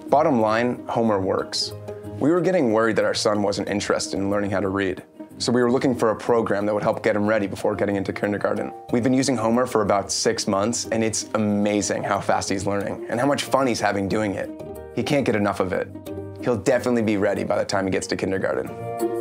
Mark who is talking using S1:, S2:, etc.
S1: Bottom line, Homer works. We were getting worried that our son wasn't interested in learning how to read. So we were looking for a program that would help get him ready before getting into kindergarten. We've been using Homer for about 6 months, and it's amazing how fast he's learning and how much fun he's having doing it. He can't get enough of it. He'll definitely be ready by the time he gets to kindergarten.